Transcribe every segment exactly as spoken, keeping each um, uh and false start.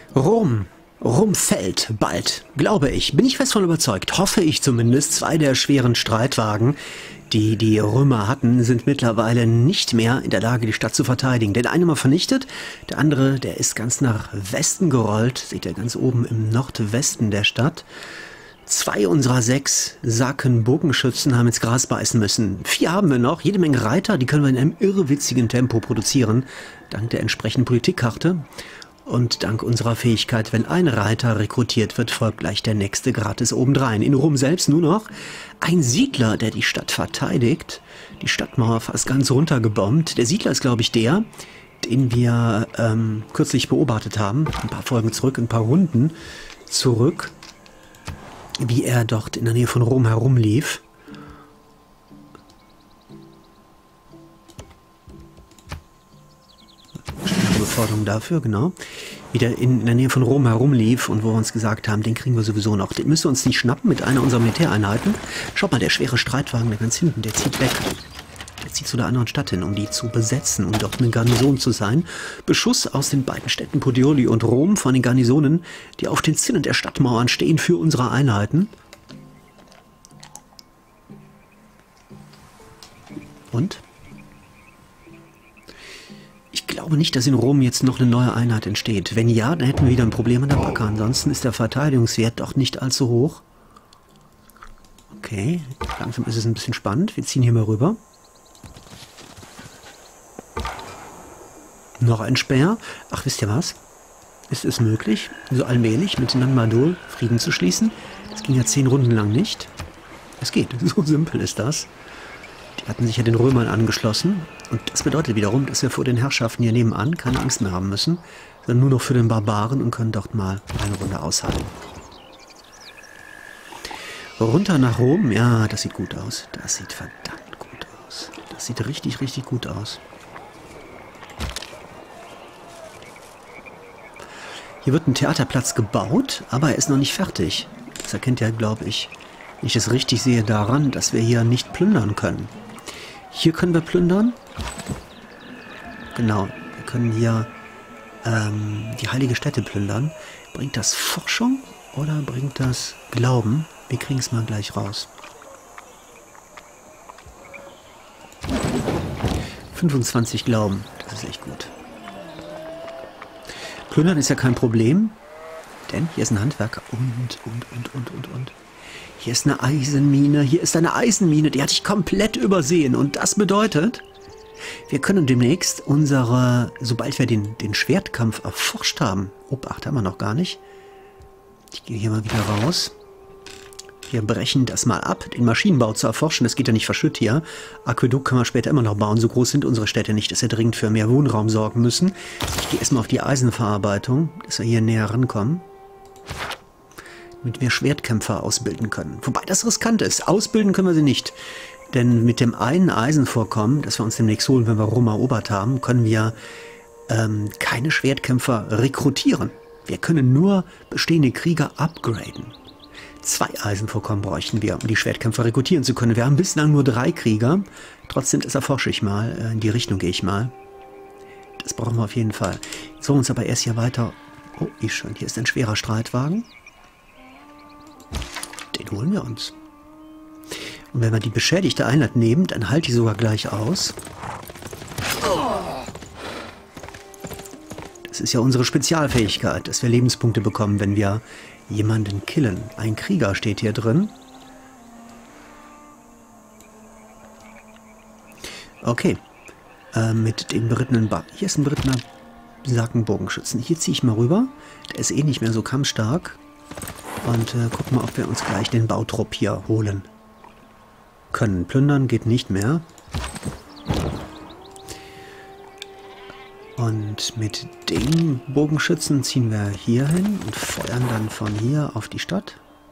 Rom. Rom fällt bald, glaube ich. Bin ich fest von überzeugt. Hoffe ich zumindest. Zwei der schweren Streitwagen, die die Römer hatten, sind mittlerweile nicht mehr in der Lage, die Stadt zu verteidigen. Der eine mal vernichtet, der andere, der ist ganz nach Westen gerollt. Seht ihr ganz oben im Nordwesten der Stadt. Zwei unserer sechs Saken Bogenschützen haben ins Gras beißen müssen. Vier haben wir noch, jede Menge Reiter, die können wir in einem irrwitzigen Tempo produzieren, dank der entsprechenden Politikkarte. Und dank unserer Fähigkeit, wenn ein Reiter rekrutiert wird, folgt gleich der nächste gratis obendrein. In Rom selbst nur noch ein Siedler, der die Stadt verteidigt. Die Stadtmauer fast ganz runtergebombt. Der Siedler ist, glaube ich, der, den wir ähm, kürzlich beobachtet haben. Ein paar Folgen zurück, ein paar Runden zurück. Wie er dort in der Nähe von Rom herumlief. Beförderung dafür, genau. Wie der in der Nähe von Rom herumlief und wo wir uns gesagt haben, den kriegen wir sowieso noch. Den müssen wir uns nicht schnappen mit einer unserer Militäreinheiten. Schaut mal, der schwere Streitwagen da ganz hinten, der zieht weg. Der zieht zu der anderen Stadt hin, um die zu besetzen, um dort eine Garnison zu sein. Beschuss aus den beiden Städten Puteoli und Rom von den Garnisonen, die auf den Zinnen der Stadtmauern stehen für unsere Einheiten. Und? Ich glaube nicht, dass in Rom jetzt noch eine neue Einheit entsteht. Wenn ja, dann hätten wir wieder ein Problem an der Backe. Ansonsten ist der Verteidigungswert doch nicht allzu hoch. Okay, langsam ist es ein bisschen spannend. Wir ziehen hier mal rüber. Noch ein Speer. Ach, wisst ihr was? Ist es möglich, so allmählich mit Nanmadol Frieden zu schließen? Das ging ja zehn Runden lang nicht. Es geht, so simpel ist das. Die hatten sich ja den Römern angeschlossen. Und das bedeutet wiederum, dass wir vor den Herrschaften hier nebenan keine Angst mehr haben müssen, sondern nur noch für den Barbaren und können dort mal eine Runde aushalten. Runter nach Rom, ja, das sieht gut aus. Das sieht verdammt gut aus. Das sieht richtig, richtig gut aus. Hier wird ein Theaterplatz gebaut, aber er ist noch nicht fertig. Das erkennt ihr, glaube ich, wenn ich es richtig sehe, daran, dass wir hier nicht plündern können. Hier können wir plündern. Genau, wir können hier ähm, die heilige Stätte plündern. Bringt das Forschung oder bringt das Glauben? Wir kriegen es mal gleich raus. fünfundzwanzig Glauben, das ist echt gut. Plündern ist ja kein Problem, denn hier ist ein Handwerker und, und, und, und, und, und. Hier ist eine Eisenmine, hier ist eine Eisenmine, die hatte ich komplett übersehen. Und das bedeutet, wir können demnächst unsere, sobald wir den, den Schwertkampf erforscht haben, Obacht, haben wir noch gar nicht. Ich gehe hier mal wieder raus. Wir brechen das mal ab, den Maschinenbau zu erforschen. Das geht ja nicht verschütt hier. Aquädukt können wir später immer noch bauen. So groß sind unsere Städte nicht, dass wir dringend für mehr Wohnraum sorgen müssen. Ich gehe erstmal auf die Eisenverarbeitung, dass wir hier näher rankommen. Damit wir Schwertkämpfer ausbilden können. Wobei das riskant ist. Ausbilden können wir sie nicht. Denn mit dem einen Eisenvorkommen, das wir uns demnächst holen, wenn wir Rom erobert haben, können wir ähm, keine Schwertkämpfer rekrutieren. Wir können nur bestehende Krieger upgraden. Zwei Eisenvorkommen bräuchten wir, um die Schwertkämpfer rekrutieren zu können. Wir haben bislang nur drei Krieger. Trotzdem, das erforsche ich mal. In die Richtung gehe ich mal. Das brauchen wir auf jeden Fall. Jetzt wollen wir uns aber erst hier weiter... Oh, wie schön. Hier ist ein schwerer Streitwagen. Den holen wir uns. Und wenn wir die beschädigte Einheit nehmen, dann halt die sogar gleich aus. Das ist ja unsere Spezialfähigkeit, dass wir Lebenspunkte bekommen, wenn wir jemanden killen. Ein Krieger steht hier drin. Okay. Äh, mit dem berittenen Bar. Hier ist ein berittener Sakenbogenschützen. Hier ziehe ich mal rüber. Der ist eh nicht mehr so kampfstark. Und äh, gucken mal, ob wir uns gleich den Bautrupp hier holen können. Plündern geht nicht mehr. Und mit dem Bogenschützen ziehen wir hier hin und feuern dann von hier auf die Stadt.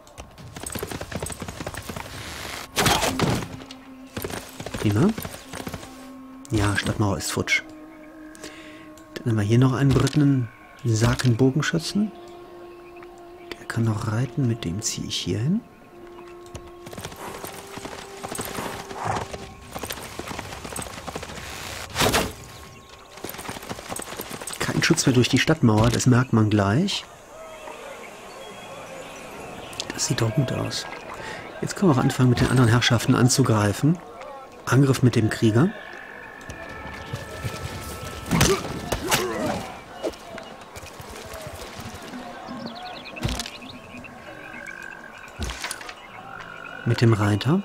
Prima. Ja, Stadtmauer ist futsch. Dann haben wir hier noch einen berittenen Sakenbogenschützen. Der kann noch reiten, mit dem ziehe ich hier hin. schützen wir durch die Stadtmauer, das merkt man gleich. Das sieht doch gut aus. Jetzt können wir auch anfangen, mit den anderen Herrschaften anzugreifen. Angriff mit dem Krieger. Mit dem Reiter.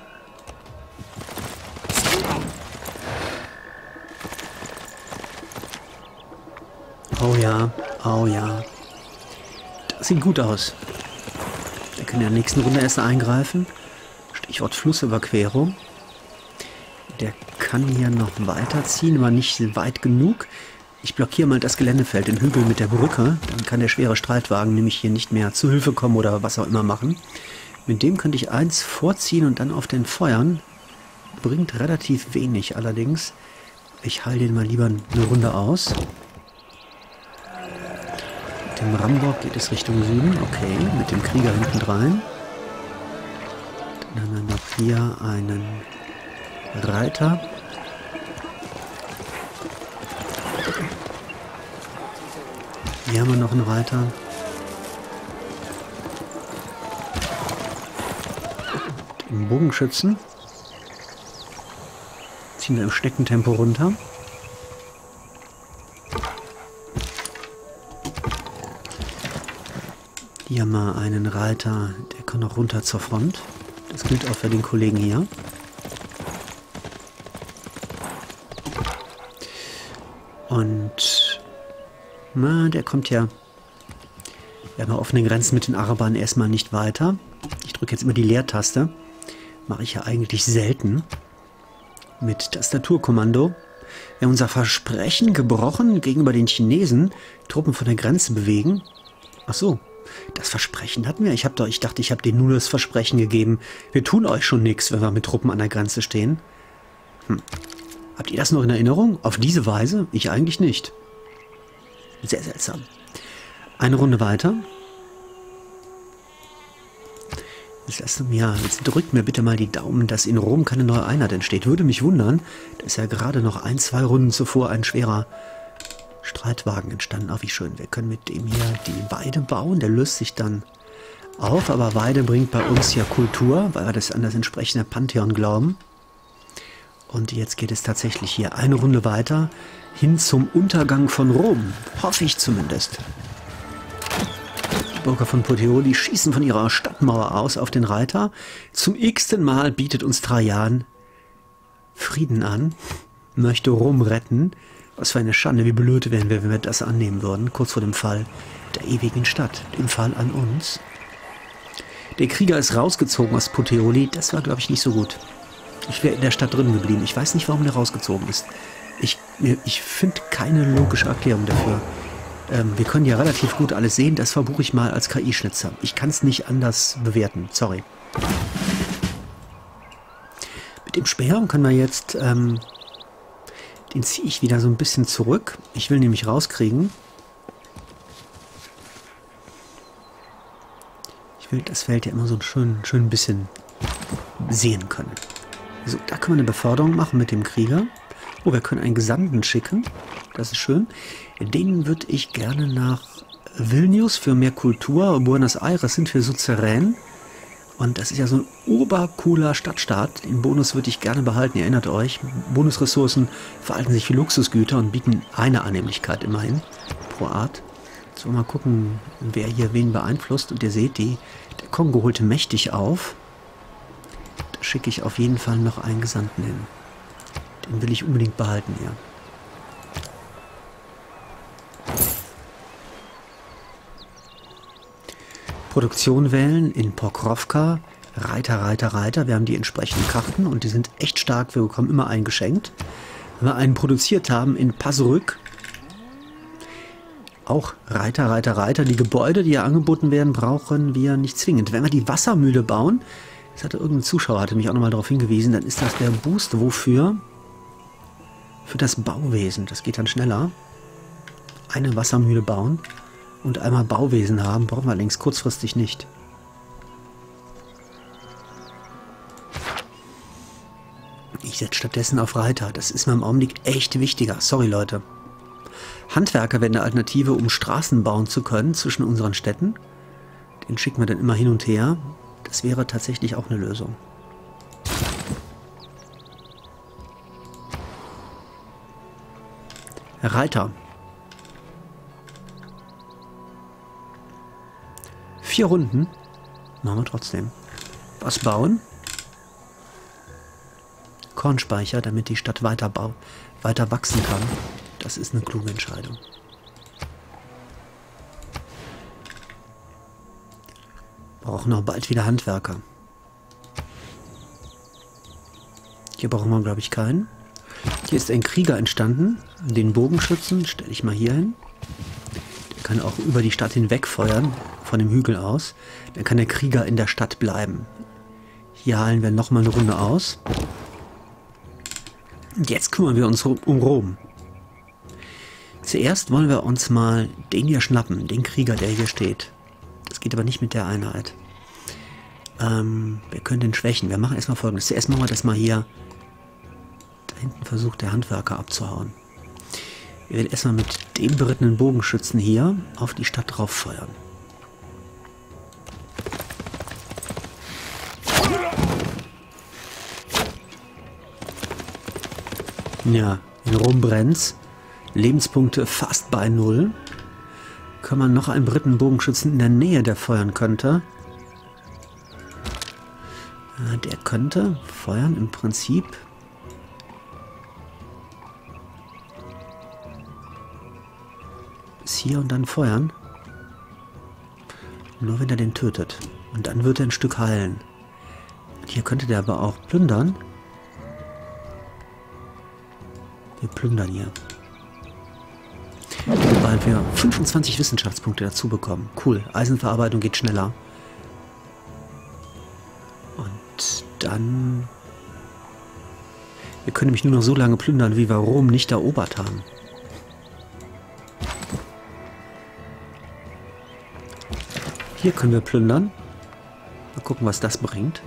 Oh ja, oh ja. Das sieht gut aus. Wir können in der nächsten Runde erst eingreifen. Stichwort Flussüberquerung. Der kann hier noch weiterziehen, aber nicht weit genug. Ich blockiere mal das Geländefeld, den Hügel mit der Brücke. Dann kann der schwere Streitwagen nämlich hier nicht mehr zu Hilfe kommen oder was auch immer machen. Mit dem könnte ich eins vorziehen und dann auf den feuern. Bringt relativ wenig allerdings. Ich halte den mal lieber eine Runde aus. Mit dem Rambock geht es Richtung Süden. Okay, mit dem Krieger hinten drein. Dann haben wir noch hier einen Reiter. Hier haben wir noch einen Reiter. Den Bogenschützen. Ziehen wir im Schneckentempo runter. Hier haben wir einen Reiter, der kann noch runter zur Front. Das gilt auch für den Kollegen hier. Und na, der kommt ja. Wir haben ja offene Grenzen mit den Arabern erstmal nicht weiter. Ich drücke jetzt immer die Leertaste. Mache ich ja eigentlich selten. Mit Tastaturkommando. Wir haben unser Versprechen gebrochen gegenüber den Chinesen, Truppen von der Grenze bewegen. Ach so, das Versprechen hatten wir. Ich, hab doch, ich dachte, ich habe denen nur das Versprechen gegeben. Wir tun euch schon nichts, wenn wir mit Truppen an der Grenze stehen. Hm. Habt ihr das noch in Erinnerung? Auf diese Weise? Ich eigentlich nicht. Sehr seltsam. Eine Runde weiter. Jetzt, lasst mir, jetzt drückt mir bitte mal die Daumen, dass in Rom keine neue Einheit entsteht. Würde mich wundern, da ist ja gerade noch ein, zwei Runden zuvor ein schwerer Streitwagen entstanden. Auch wie schön. Wir können mit dem hier die Weide bauen. Der löst sich dann auf. Aber Weide bringt bei uns ja Kultur, weil wir das an das entsprechende Pantheon glauben. Und jetzt geht es tatsächlich hier eine Runde weiter hin zum Untergang von Rom. Hoffe ich zumindest. Die Bürger von Puteoli schießen von ihrer Stadtmauer aus auf den Reiter. Zum x-ten Mal bietet uns Trajan Frieden an, möchte Rom retten. Was für eine Schande, wie blöd wären wir, wenn wir das annehmen würden, kurz vor dem Fall der ewigen Stadt, dem Fall an uns. Der Krieger ist rausgezogen aus Puteoli, das war, glaube ich, nicht so gut. Ich wäre in der Stadt drin geblieben. Ich weiß nicht, warum der rausgezogen ist. Ich, ich finde keine logische Erklärung dafür. Ähm, wir können ja relativ gut alles sehen. Das verbuche ich mal als K I-Schnitzer. Ich kann es nicht anders bewerten. Sorry. Mit dem Speer können wir jetzt... Ähm, den ziehe ich wieder so ein bisschen zurück. Ich will nämlich rauskriegen. Ich will das Feld ja immer so ein schön, schön bisschen sehen können. So, da können wir eine Beförderung machen mit dem Krieger. Oh, wir können einen Gesandten schicken. Das ist schön. Den würde ich gerne nach Vilnius für mehr Kultur. Buenos Aires sind wir Suzerän. Und das ist ja so ein obercooler Stadtstaat. Den Bonus würde ich gerne behalten. Ihr erinnert euch, Bonusressourcen verhalten sich wie Luxusgüter und bieten eine Annehmlichkeit immerhin pro Art. So, mal gucken, wer hier wen beeinflusst. Und ihr seht, die, der Kongo holte mächtig auf. Schicke ich auf jeden Fall noch einen Gesandten hin. Den will ich unbedingt behalten, ja. Produktion wählen in Pokrovka. Reiter, Reiter, Reiter. Wir haben die entsprechenden Karten und die sind echt stark. Wir bekommen immer einen geschenkt. Wenn wir einen produziert haben in Pasrück, auch Reiter, Reiter, Reiter. Die Gebäude, die hier angeboten werden, brauchen wir nicht zwingend. Wenn wir die Wassermühle bauen, das hatte irgendein Zuschauer, hatte mich auch nochmal darauf hingewiesen, dann ist das der Boost. Wofür? Für das Bauwesen. Das geht dann schneller. Eine Wassermühle bauen und einmal Bauwesen haben, brauchen wir allerdings kurzfristig nicht. Ich setze stattdessen auf Reiter. Das ist mir im Augenblick echt wichtiger. Sorry, Leute. Handwerker wäre eine Alternative, um Straßen bauen zu können zwischen unseren Städten. Den schicken wir dann immer hin und her. Das wäre tatsächlich auch eine Lösung. Reiter. Vier Runden. Machen wir trotzdem. Was bauen? Kornspeicher, damit die Stadt weiter, bau weiter wachsen kann. Das ist eine kluge Entscheidung. Brauchen auch bald wieder Handwerker. Hier brauchen wir, glaube ich, keinen. Hier ist ein Krieger entstanden. Den Bogenschützen stelle ich mal hier hin. Der kann auch über die Stadt hinweg feuern, von dem Hügel aus. Dann kann der Krieger in der Stadt bleiben. Hier heilen wir nochmal eine Runde aus. Und jetzt kümmern wir uns um Rom. Zuerst wollen wir uns mal den hier schnappen, den Krieger, der hier steht. Das geht aber nicht mit der Einheit. Ähm, wir können den schwächen. Wir machen erstmal Folgendes. Zuerst machen wir das mal hier. Da hinten versucht der Handwerker abzuhauen. Wir werden erstmal mit dem berittenen Bogenschützen hier auf die Stadt drauf feuern. Ja, in Rom brennt's. Lebenspunkte fast bei null. Kann man noch einen Britenbogenschützen in der Nähe, der feuern könnte. Ja, der könnte feuern im Prinzip. Bis hier und dann feuern. Nur wenn er den tötet. Und dann wird er ein Stück heilen. Und hier könnte der aber auch plündern. Wir plündern hier. Sobald wir fünfundzwanzig Wissenschaftspunkte dazu bekommen. Cool, Eisenverarbeitung geht schneller. Und dann... Wir können nämlich nur noch so lange plündern, wie wir Rom nicht erobert haben. Hier können wir plündern. Mal gucken, was das bringt.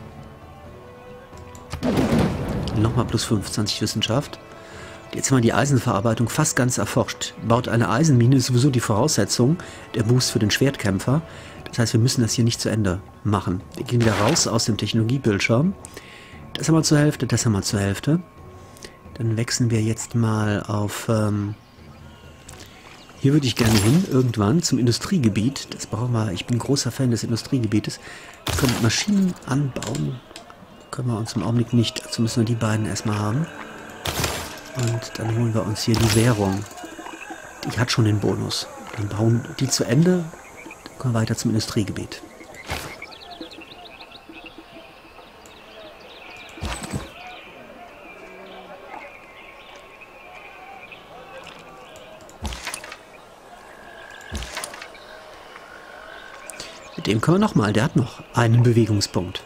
Nochmal plus fünfundzwanzig Wissenschaft. Jetzt haben wir die Eisenverarbeitung fast ganz erforscht. Baut eine Eisenmine ist sowieso die Voraussetzung, der Boost für den Schwertkämpfer. Das heißt, wir müssen das hier nicht zu Ende machen. Wir gehen wieder raus aus dem Technologiebildschirm. Das haben wir zur Hälfte, das haben wir zur Hälfte. Dann wechseln wir jetzt mal auf... Ähm, hier würde ich gerne hin, irgendwann, zum Industriegebiet. Das brauchen wir, ich bin großer Fan des Industriegebietes. Wir können Maschinen anbauen. Können wir uns im Augenblick nicht, dazu müssen wir die beiden erstmal haben. Und dann holen wir uns hier die Währung. Die hat schon den Bonus. Dann bauen die zu Ende. Dann kommen wir weiter zum Industriegebiet. Mit dem können wir nochmal. Der hat noch einen Bewegungspunkt.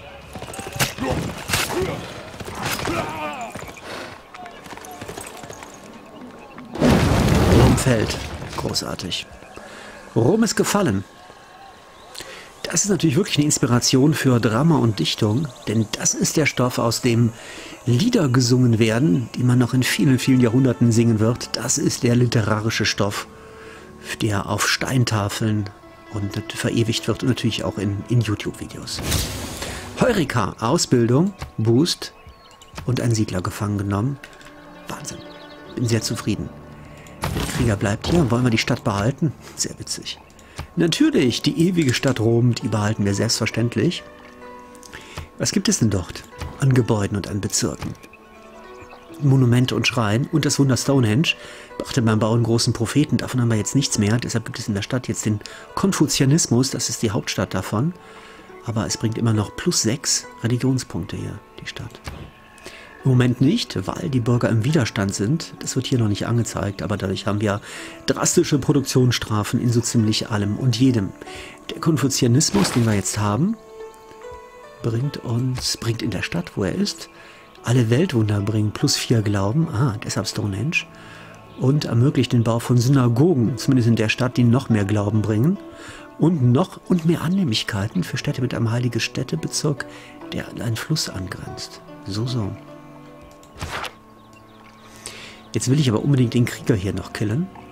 Fällt. Großartig. Rom ist gefallen. Das ist natürlich wirklich eine Inspiration für Drama und Dichtung, denn das ist der Stoff, aus dem Lieder gesungen werden, die man noch in vielen, vielen Jahrhunderten singen wird. Das ist der literarische Stoff, der auf Steintafeln und verewigt wird und natürlich auch in, in YouTube-Videos. Heureka, Ausbildung, Boost und ein Siedler gefangen genommen. Wahnsinn. Bin sehr zufrieden. Der Krieger bleibt hier. Wollen wir die Stadt behalten? Sehr witzig. Natürlich, die ewige Stadt Rom, die behalten wir selbstverständlich. Was gibt es denn dort an Gebäuden und an Bezirken? Monumente und Schreien und das Wunder Stonehenge brachte beim Bau einen großen Propheten. Davon haben wir jetzt nichts mehr. Deshalb gibt es in der Stadt jetzt den Konfuzianismus. Das ist die Hauptstadt davon. Aber es bringt immer noch plus sechs Religionspunkte hier, die Stadt. Im Moment nicht, weil die Bürger im Widerstand sind. Das wird hier noch nicht angezeigt, aber dadurch haben wir drastische Produktionsstrafen in so ziemlich allem und jedem. Der Konfuzianismus, den wir jetzt haben, bringt uns, bringt in der Stadt, wo er ist, alle Weltwunder bringen, plus vier Glauben, ah, deshalb Stonehenge, und ermöglicht den Bau von Synagogen, zumindest in der Stadt, die noch mehr Glauben bringen, und noch und mehr Annehmlichkeiten für Städte mit einem heiligen Städtebezirk, der an einen Fluss angrenzt. So, so. Jetzt will ich aber unbedingt den Krieger hier noch killen.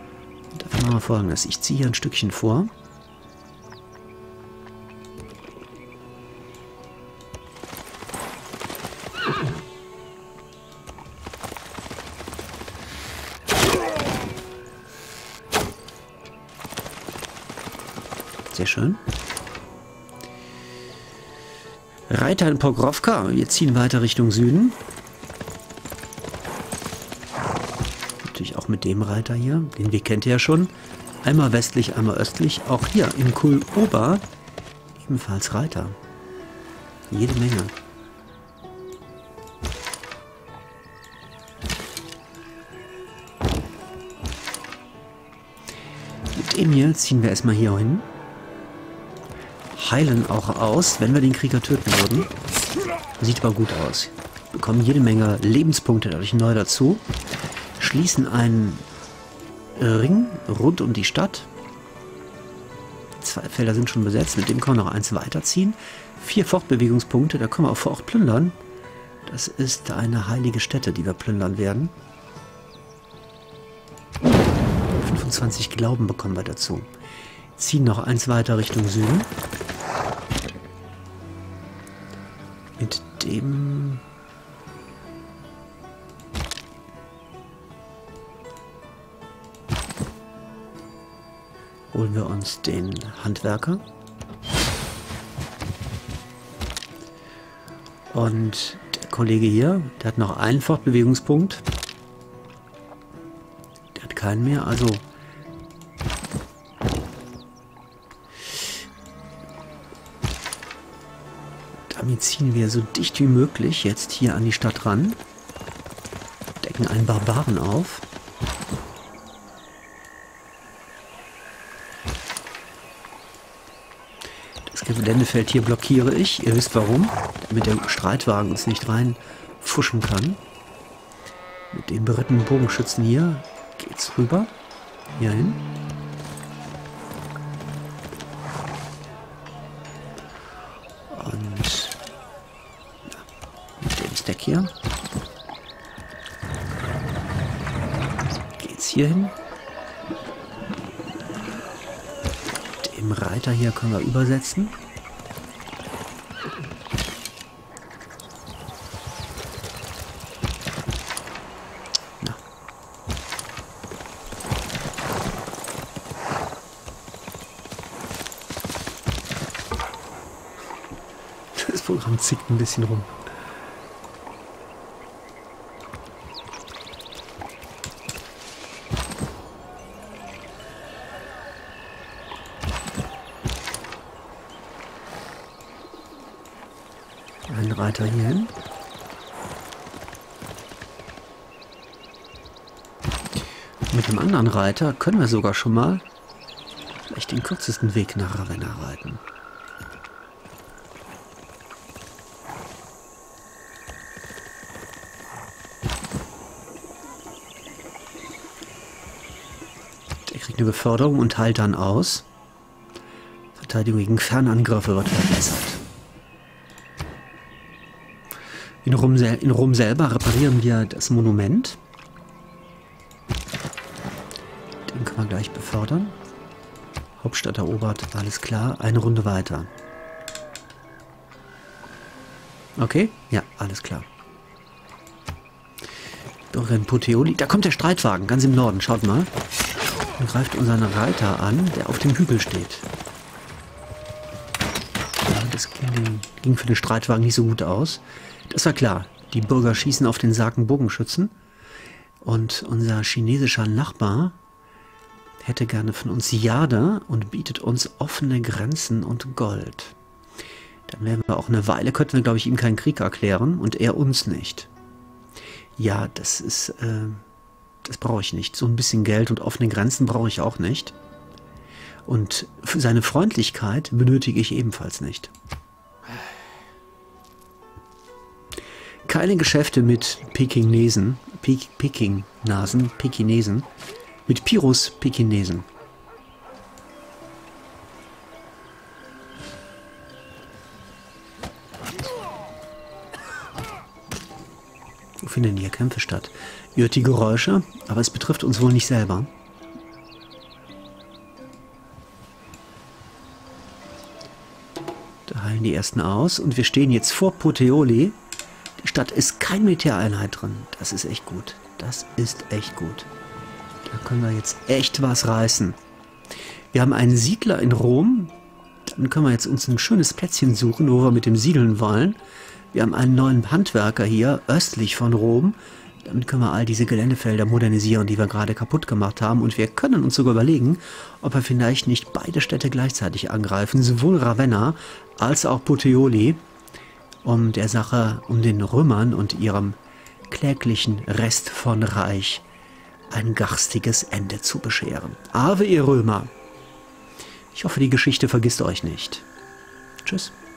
Dafür machen wir Folgendes. Ich ziehe hier ein Stückchen vor. Sehr schön. Reiter in Pokrovka. Wir ziehen weiter Richtung Süden. Natürlich auch mit dem Reiter hier. Den Weg kennt ihr ja schon. Einmal westlich, einmal östlich. Auch hier in Kul-Oba ebenfalls Reiter. Jede Menge. Mit dem hier ziehen wir erstmal hier hin. Heilen auch aus, wenn wir den Krieger töten würden. Sieht aber gut aus. Bekommen jede Menge Lebenspunkte dadurch neu dazu. Schließen einen Ring rund um die Stadt. Zwei Felder sind schon besetzt, mit dem können wir noch eins weiterziehen. Vier Fortbewegungspunkte, da können wir auch vor Ort plündern. Das ist eine heilige Stätte, die wir plündern werden. fünfundzwanzig Glauben bekommen wir dazu. Ziehen noch eins weiter Richtung Süden. Mit dem... holen wir uns den Handwerker. Und der Kollege hier, der hat noch einen Fortbewegungspunkt. Der hat keinen mehr, also... damit ziehen wir so dicht wie möglich jetzt hier an die Stadt ran. Decken einen Barbaren auf. Das Geländefeld hier blockiere ich. Ihr wisst warum. Damit der Streitwagen uns nicht reinfuschen kann. Mit den berittenen Bogenschützen hier geht's rüber. Hier hin. Und mit dem Stack hier geht's hier hin. Dem Reiter hier können wir übersetzen. Na. Das Programm zickt ein bisschen rum. Ein Reiter hier hin. Mit dem anderen Reiter können wir sogar schon mal vielleicht den kürzesten Weg nach Ravenna reiten. Der kriegt eine Beförderung und heilt dann aus. Verteidigung gegen Fernangriffe wird verbessert. In Rom, in Rom selber reparieren wir das Monument. Den können wir gleich befördern. Hauptstadt erobert, alles klar. Eine Runde weiter. Okay? Ja, alles klar. Bürger in Puteoli. Da kommt der Streitwagen, ganz im Norden. Schaut mal. Und greift unseren Reiter an, der auf dem Hügel steht. Ja, das ging, ging für den Streitwagen nicht so gut aus. Das war klar. Die Bürger schießen auf den Saken Bogenschützen. Und unser chinesischer Nachbar hätte gerne von uns Jade und bietet uns offene Grenzen und Gold. Dann werden wir auch eine Weile, könnten wir, glaube ich, ihm keinen Krieg erklären und er uns nicht. Ja, das ist, äh, das brauche ich nicht. So ein bisschen Geld und offene Grenzen brauche ich auch nicht. Und für seine Freundlichkeit benötige ich ebenfalls nicht. Keine Geschäfte mit Pekinesen, Pek Peking-Nasen, Pekinesen, mit Pirus-Pekinesen. Wo finden hier Kämpfe statt? Ihr hört die Geräusche, aber es betrifft uns wohl nicht selber. Da heilen die ersten aus und wir stehen jetzt vor Puteoli. Die Stadt ist keine Militäreinheit drin. Das ist echt gut. Das ist echt gut. Da können wir jetzt echt was reißen. Wir haben einen Siedler in Rom. Dann können wir jetzt uns ein schönes Plätzchen suchen, wo wir mit dem siedeln wollen. Wir haben einen neuen Handwerker hier, östlich von Rom. Damit können wir all diese Geländefelder modernisieren, die wir gerade kaputt gemacht haben. Und wir können uns sogar überlegen, ob wir vielleicht nicht beide Städte gleichzeitig angreifen. Sowohl Ravenna als auch Puteoli. Um der Sache, um den Römern und ihrem kläglichen Rest von Reich ein garstiges Ende zu bescheren. Ave, ihr Römer! Ich hoffe, die Geschichte vergisst euch nicht. Tschüss.